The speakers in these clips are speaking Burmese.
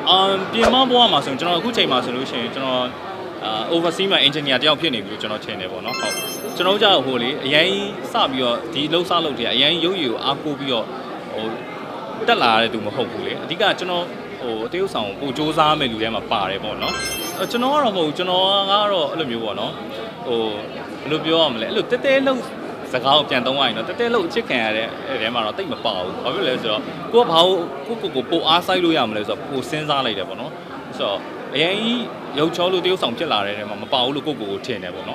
ပြင်မဘွားမှာဆိုကျွန်တော်အခုချိန်မှာဆိုလို့ရှိရင်ကျွန်တော်oversee မှာ engineer တယောက်ဖြစ်နေပြီလို့ကျွန်တော်ထင်တယ်ပေါ့နော်ဟုတ်ကျွန်တော်ကြောက်ဟိုလေအရင်စပြီးတော့ဒီလှုပ်ရှားလုပ်တယ်အရင်ရုပ်ရည်ကိုအားကိုးပြီးတော့ဟိုတက်လာတဲ့သူမဟုတ်ဘူးလေအဓိကကျွန်တော်ဟိုတရုတ်ဆောင်ကိုစူးစမ်းမဲ့လူတွေမှာပါတယ်ပေါ့နော်ကျွန်တော်ကတော့မဟုတ်ကျွန်တော်ကတော့အဲ့လိုမျိုးပေါ့နော်ဟိုဘယ်လိုပြောရမလဲအဲ့လိုတဲတဲလှုပ်စကားကိုပြန်သုံးရရင်တော့တဲတဲလှုပ်အချစ်ခံရတဲ့အဲ့ထဲမှာတော့တိတ်မပါဘူးဘာဖြစ်လဲဆိုတော့ကိုကဘာကိုပိုအားဆိုင်လို့ရမလဲဆိုတော့ပိုစဉ်းစားလိုက်တယ်ပေါ့နော်ဆိုတော့အရင်ရုပ်ချောလို့တရုတ်ဆောင်ဖြစ်လာတဲ့ထဲမှာမပါဘူးလို့ကိုထင်တယ်ပေါ့နော်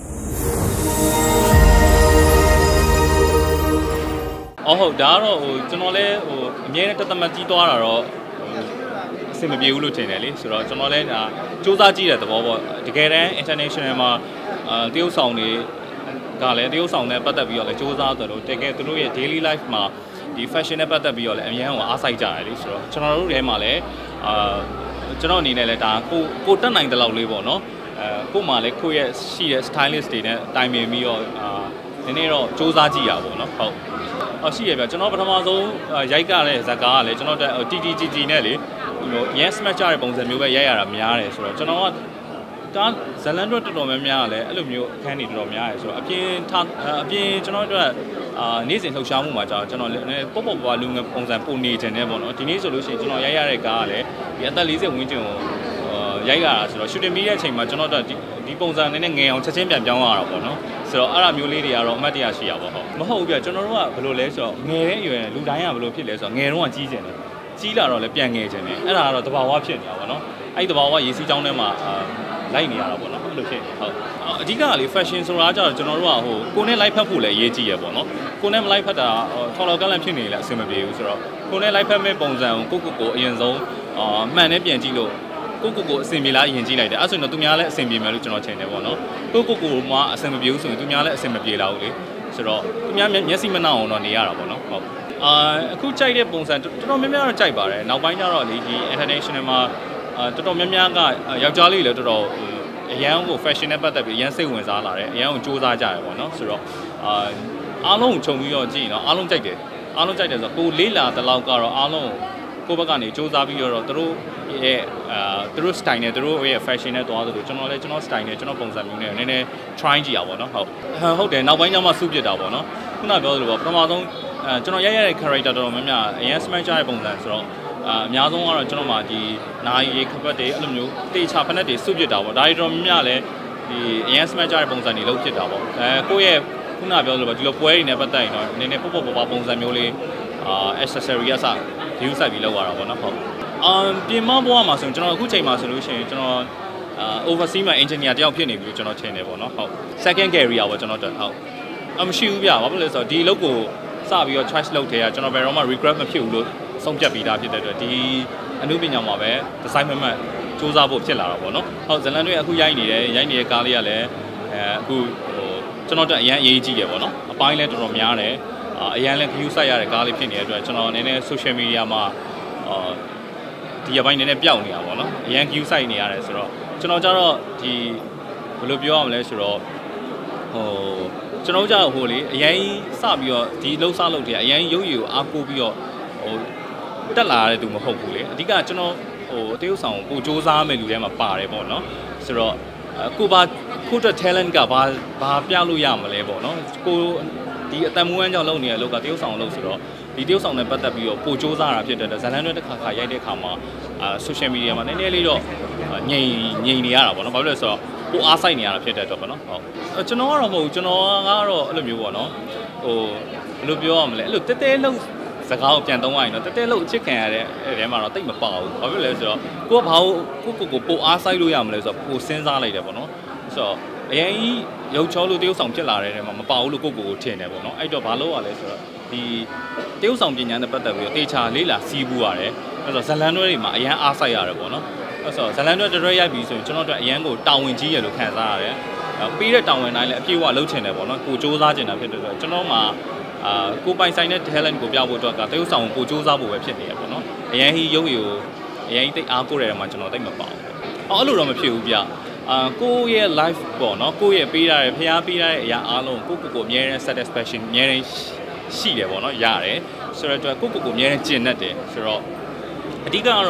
ဟုတ်ဒါကတော့ဟိုကျွန်တော်လည်းဟိုအမြဲတမ်းတသမတ်ကြီးသွားတာတော့အဆင်မပြေဘူးလို့ထင်တယ်လေဆိုတော့ကျွန်တော်လည်းဒါစူးစမ်းကြည့်တဲ့သဘောပေါ့တကယ်တမ်း international မှာတရုတ်ဆောင်တွေကလည်းတရုတ်ဆောင်နဲ့ပတ်သက်ပြီးတော့လည်းစူးစမ်းတယ်လို့တကယ်သူတို့ရဲ့ daily life မှာဒီ fashion နဲ့ပတ်သက်ပြီးတော့လည်းအများကြီးအားစိုက်ကြတယ်လေဆိုတော့ကျွန်တော်တို့ထဲမှာလည်းကျွန်တော်အနေနဲ့လည်းဒါကိုတက်နိုင်တဲ့လောက်လေးပေါ့နော်ကို့မှာလည်းကိုယ့်ရဲ့ရှိတဲ့ stylist တွေနဲ့တိုင်ပင်ပြီးတော့နည်းနည်းတော့စူးစမ်းကြည့်ရပါပေါ့နော်ဟုတ်ရှိရပြကျွန်တော်ပထမဆုံးရိုက်ကတဲ့ဇာတ်ကားကလည်းကျွန်တော်TTGG နဲ့လေဟို yes match တဲ့ပုံစံမျိုးပဲရိုက်ရတာများတယ်ဆိုတော့ကျွန်တော်ကဒါဇလန်တို့တော်တော်များများလည်းအဲ့လိုမျိုးအခန်းတွေတော်တော်များတယ်ဆိုတော့အပြင်ကျွန်တော်တို့နေ့စဉ်လှုပ်ရှားမှုမှာကျွန်တော်လည်းပေါ့ပေါ့ပွားလူငယ်ပုံစံပုံနေခြင်းနဲ့ပေါ့နော်ဒီနေ့ဆိုလို့ရှိရင်ကျွန်တော်ရိုက်ရတဲ့ကားကလည်းဒီအသက်40ဝန်းကျင်ကိုရိုက်ရတာဆိုတော့ shooting ပြီးတဲ့အချိန်မှာကျွန်တော်တို့ဒီပုံစံနဲ့ငယ်အောင်ချက်ချင်းပြန်ပြောင်းရတာပေါ့နော်ဆိုတော့အဲ့အမျိုးလေးတွေကတော့အမှတ်တရရှိရပါဟုတ်မဟုတ်ဘူးပြကျွန်တော်တို့ကဘယ်လိုလဲဆိုတော့ငယ်တဲ့အရွယ်လူတိုင်းကဘယ်လိုဖြစ်လဲဆိုတော့ငယ်တော့ကြီးကျင်တယ်ကြီးလာတော့လည်းပြန်ငယ်ကျင်တယ်အဲ့ဒါကတော့တဘာဝဖြစ်နေတာပေါ့နော်အဲ့ဒီတဘာဝရေစီးကြောင်းထဲမှာလိုက်နေရတာပေါ့နော်အဲ့လိုဖြစ်နေဟုတ်အဓိကကလေ fashion ဆိုတာကြတော့ကျွန်တော်တို့ကဟိုကိုနဲ့ live ဖတ်ဖို့လည်းအရေးကြီးရပေါ့နော်ကိုနဲ့ live ဖတ်တာထော်လော်ကလန့်ဖြစ်နေလည်းအဆင်မပြေဘူးဆိုတော့ကိုနဲ့ live ဖတ်မဲ့ပုံစံကိုကိုအရင်ဆုံးမှန်နဲ့ပြန်ကြည့်လို့ကိုအဆင်ပြေလားအရင်ကြည့်လိုက်တယ်အဲ့ဆိုရင်တော့သူများလည်းအဆင်ပြေမယ်လို့ကျွန်တော်ထင်တယ်ပေါ့နော်ကိုမှအဆင်မပြေဘူးဆိုရင်သူများလည်းအဆင်မပြေလာဘူးလေဆိုတော့သူများမျက်စိမနှောက်အောင်တော့နေရတာပေါ့နော်ဟုတ်အခုကြိုက်တဲ့ပုံစံတော်တော်များများတော့ကြိုက်ပါတယ်နောက်ပိုင်းကျတော့လေဒီ international မှာတော်တော်များများကယောက်ျားလေးလည်းတော်တော်အရန်ကို fashion နဲ့ပတ်သက်ပြီးအရန်စိတ်ဝင်စားလာတယ်အရန်ကိုစူးစမ်းကြရပေါ့နော်ဆိုတော့အားလုံးကိုခြုံပြီးတော့ကြည့်ရင်တော့အားလုံးကြိုက်တယ်ဆိုတော့ကိုလေးလာတဲ့လောက်ကတော့အားလုံးကိုဘက်ကနေစူးစမ်းပြီးတော့သူတို့ရဲ့သူတို့ style နဲ့သူတို့ရဲ့ fashion နဲ့သွားသလိုကျွန်တော်လည်းကျွန်တော် style နဲ့ကျွန်တော်ပုံစံမျိုးနဲ့နည်းနည်း try ကြည့်ရပါတော့ဟုတ်တယ်နောက်ပိုင်းကျမှစုပြစ်တာပေါ့နော်ခုနပြောသလိုပေါ့ပထမဆုံးကျွန်တော်ရိုက်ရတဲ့ character တော်တော်များများအရင် smash ကြတဲ့ပုံစံဆိုတော့အများဆုံးကတော့ကျွန်တော်မှဒီနိုင်ရေခပတ်တွေအဲ့လိုမျိုးတေချာဖက်နဲ့တွေစုပြစ်တာပေါ့ဒါတွေတော်များများလည်းဒီအရင် smash ကြတဲ့ပုံစံတွေလုပ်ဖြစ်တာပေါ့ကိုယ့်ရဲ့ခုနပြောသလိုပေါ့ဒီလိုပွဲတွေနဲ့ပတ်သက်ရင်တော့နည်းနည်းပေါ့ပုံစံမျိုးလေးaccessory ကစ view စိုက်ပြီးလောက်ရတာပေါ့နော်ဟုတ်ပြင်မဘွားမှာဆိုရင်ကျွန်တော်အခုချိန်မှာဆိုလို့ရှိရင်ကျွန်တော်oversee မှာ engineer တယောက်ဖြစ်နေပြီလို့ကျွန်တော်ထင်တယ်ပေါ့နော်ဟုတ် second career ပေါ့ကျွန်တော်ဟုတ်မရှိဘူးဗျဘာဖြစ်လဲဆိုတော့ဒီအလုပ်ကိုစပြီးတော့ choice လုပ်တယ်ကျွန်တော်ဘယ်တော့မှ regret မဖြစ်ဘူးလို့ဆုံးဖြတ်ပြီးသားဖြစ်တဲ့အတွက်ဒီအမှုပညာမှာပဲ design မှတ်စူးစမ်းဖို့ဖြစ်လာတာပေါ့နော်ဟုတ်ဇလန်တွေအခုရိုက်နေတဲ့ကားလေးကလည်းအခုဟိုကျွန်တော်တို့အရန်အရေးကြီးရပေါ့နော်အပိုင်းလည်းတော်တော်များတယ်အရန်လည်း view စိုက်ရတဲ့ကားလေးဖြစ်နေတဲ့အတွက်ကျွန်တော်နည်းနည်း social media မှာဒီအပိုင်းနည်းနည်းပျောက်နေတာပေါ့နော်အရန် view စိုက်နေရတယ်ဆိုတော့ကျွန်တော်ကြတော့ဒီဘယ်လိုပြောရမလဲဆိုတော့ဟိုကျွန်တော်ကြတော့ဟိုလေအရင်စပြီးတော့ဒီလှုပ်ရှားလုပ်တယ်အရင်ရုပ်ရည်ကိုအားကိုးပြီးတော့ဟိုတက်လာတဲ့သူမဟုတ်ဘူးလေအဓိကကျွန်တော်ဟိုတရုတ်ဆောင်ကိုစူးစမ်းမဲ့လူတွေမှာပါတယ်ပေါ့နော်ဆိုတော့ကိုယ့် talent ကဘာပြလို့ရမလဲပေါ့နော်ကိုဒီအတန်မွေးကြောင့်လုပ်နေတဲ့အလုပ်ကတရုတ်ဆောင်လုပ်ဆိုတော့ဒီတရုတ်ဆောင်နဲ့ပတ်သက်ပြီးတော့ပိုစူးစမ်းတာဖြစ်တဲ့ဇလန်တွေတစ်ခါရိုက်တဲ့အခါမှာ social media မှာနည်းနည်းလေးတော့ငြိမ်နေရတာပေါ့နော်ဘာဖြစ်လဲဆိုတော့ကိုအားစိုက်နေရတာဖြစ်တဲ့အတွက်ပေါ့နော်ဟုတ်ကျွန်တော်ကတော့မဟုတ်ဘူးကျွန်တော်ကတော့အဲ့လိုမျိုးပေါ့နော်ဟိုဘယ်လိုပြောရမလဲအဲ့လိုတဲတဲလုံးစကားကိုပြန်သုံးရရင်တော့တဲတဲလုံးအချစ်ခံရတဲ့အဲ့ထဲမှာတော့တိတ်မပါဘူးဘာဖြစ်လဲဆိုတော့ကိုကဘာကိုပိုအားစိုက်လို့ရမလဲဆိုတော့ပိုစဉ်းစားလိုက်တယ်ပေါ့နော်ဆိုတော့အရင်ရုပ်ချောလို့တရုတ်ဆောင်ဖြစ်လာတဲ့ထဲမှာမပါဘူးလို့ကိုထင်တယ်ပေါ့နော်အဲ့တော့ဘာလို့ရလဲဆိုတော့ဒီတရုတ်ဆောင်ပညာနဲ့ပတ်သက်ပြီးတော့တေချာလေးလာစီးပူရတယ်အဲ့တော့ဇလန်တွဲတွေမှာအရန်အားစိုက်ရတယ်ပေါ့နော်အဲ့ဆိုဇလန်တွဲတွဲရိုက်ပြီးဆိုရင်ကျွန်တော်တို့အရန်ကိုတာဝန်ကြီးရလို့ခံစားရတယ်ပေးတဲ့တာဝန်တိုင်းလည်းအပြည့်အဝလုပ်ချင်တယ်ပေါ့နော်ကိုစူးစမ်းချင်တာဖြစ်တဲ့အတွက်ကျွန်တော်မှာကိုပိုင်ဆိုင်တဲ့ talent ကိုပြဖို့အတွက်ကတရုတ်ဆောင်ကိုစူးစမ်းဖို့ပဲဖြစ်နေရပေါ့နော်အရန်ဟီရုပ်ရည်ကိုအရန်တိတ်အားကိုးရတယ်မှာကျွန်တော်တိတ်မပါဘူးအဲ့လိုတော့မဖြစ်ဘူးဗျကိုရဲ့ life ပေါ့နော်ကိုရဲ့ပေးရတဲ့ဖျားပေးရတဲ့အရာအားလုံးကိုအများနဲ့ satisfaction အများနဲ့ရှိတယ်ပေါ့နော်ရတယ်ဆိုတော့ကိုအများနဲ့ကျင့်တတ်တယ်ဆိုတော့အဓိကကတော့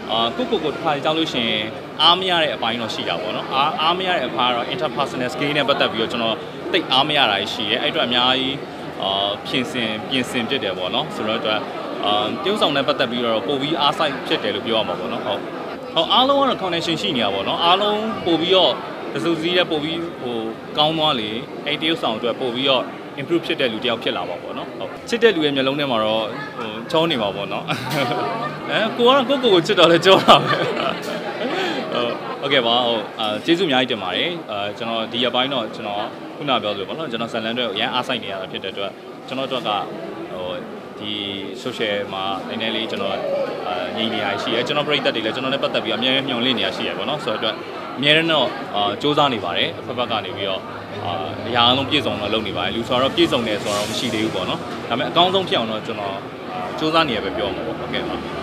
ကိုတစ်ခါကြောက်လို့ရှိရင်အားမရတဲ့အပိုင်းတော့ရှိတာပေါ့နော်အားမရတဲ့အပိုင်းကတော့ interpersonal skill နဲ့ပတ်သက်ပြီးတော့ကျွန်တော်တိတ်အားမရတာရှိရဲအဲ့အတွက်အများကြီးပြင်ဆင်ဖြစ်တယ်ပေါ့နော်ဆိုတော့အတွက်တရုပ်ဆောင်နဲ့ပတ်သက်ပြီးတော့ပို့ပြီးအားစိုက်ဖြစ်တယ်လို့ပြောရမှာပေါ့နော်ဟုတ်အားလုံးကတော့ connection ရှိနေတာပေါ့နော်အားလုံးပို့ပြီးတော့တစုစည်းတဲ့ပို့ပြီးကောင်းသွားလေအဲ့တရုပ်ဆောင်အတွက်ပို့ပြီးတော့ improve ဖြစ်တဲ့လူတယောက်ဖြစ်လာပါပေါ့နော်ဟုတ်ချစ်တဲ့လူရဲ့မျက်လုံးထဲမှာတော့ချောနေပါပေါ့နော်ကိုကတော့ကိုချစ်တော့လဲကြောတာပဲဟုတ်ကဲ့ပါကျေးဇူးအများကြီးတင်ပါတယ်ကျွန်တော်ဒီရက်ပိုင်းတော့ကျွန်တော်ခုနပြောသလိုပေါ့နော်ကျွန်တော်ဇလန်တွေအရင်အားဆိုင်နေရတာဖြစ်တဲ့အတွက်ကျွန်တော်တို့ကဒီ social မှာနည်းနည်းလေးကျွန်တော်ညီနေရရှိရဲကျွန်တော်ပြိသက်တွေလည်းကျွန်တော်နဲ့ပတ်သက်ပြီးအများကြီးမျှော်လင့်နေရရှိရဲပေါ့နော်ဆိုတော့အတွက်အများနဲ့တော့စူးစမ်းနေပါတယ်အဖက်ကနေပြီးတော့အရာအလုံးပြည့်စုံတော့လုပ်နေပါတယ်လူဆိုတော့ပြည့်စုံတယ်ဆိုတော့မရှိသေးဘူးပေါ့နော်ဒါပေမဲ့အကောင်းဆုံးဖြစ်အောင်တော့ကျွန်တော်စူးစမ်းနေရပဲပြောမှာပေါ့ဟုတ်ကဲ့ပါ